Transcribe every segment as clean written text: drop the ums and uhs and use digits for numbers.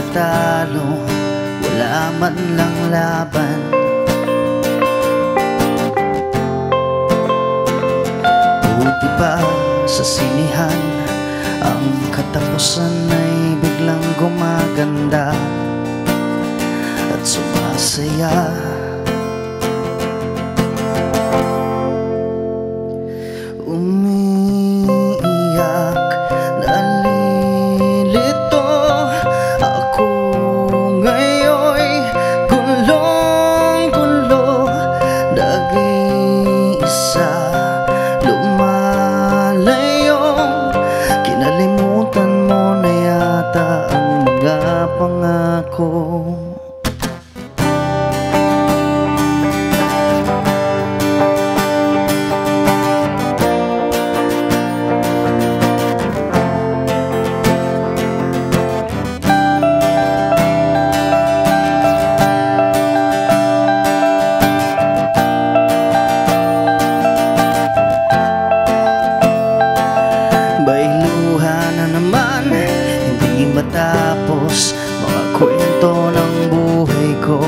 matalo, wala man lang laban. Buti pa sa sinihan, ang katapusan ay biglang gumaganda at sumasaya. Umiiyak, nalilito ako ngayo'y gulong-gulo, nag-iisa, lumalayo. Kinalimutan mo na yata ang mga pangako. Matapos mga kwento ng buhay ko,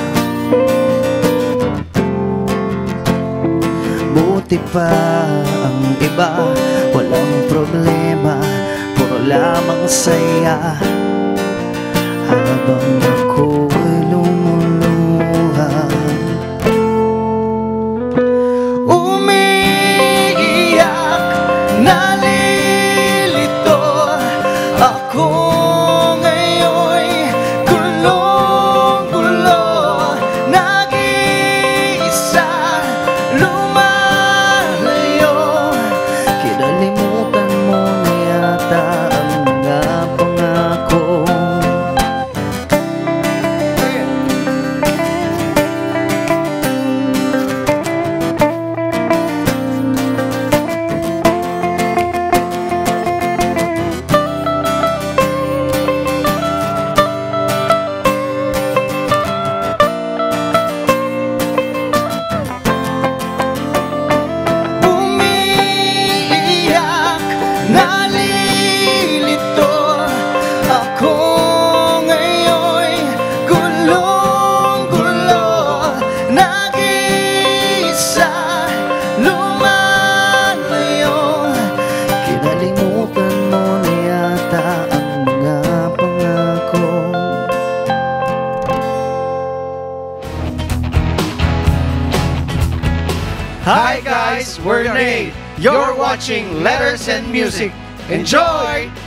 buti pa ang iba, walang problema, puro lamang saya. Habang ako'y lumuluha, umiiyak, nalilito ako. Hi guys, we're Ney. You're watching Letters and Music. Enjoy!